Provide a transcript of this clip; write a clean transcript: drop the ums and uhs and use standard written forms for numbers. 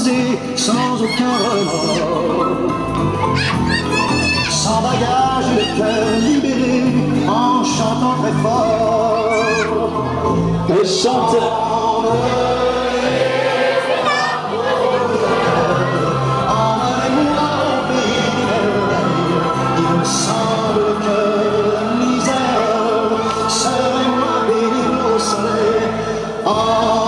s'amuser sans aucun remords. Sans bagage, le cœur libéré, en chantant très fort. Elle chante. Oh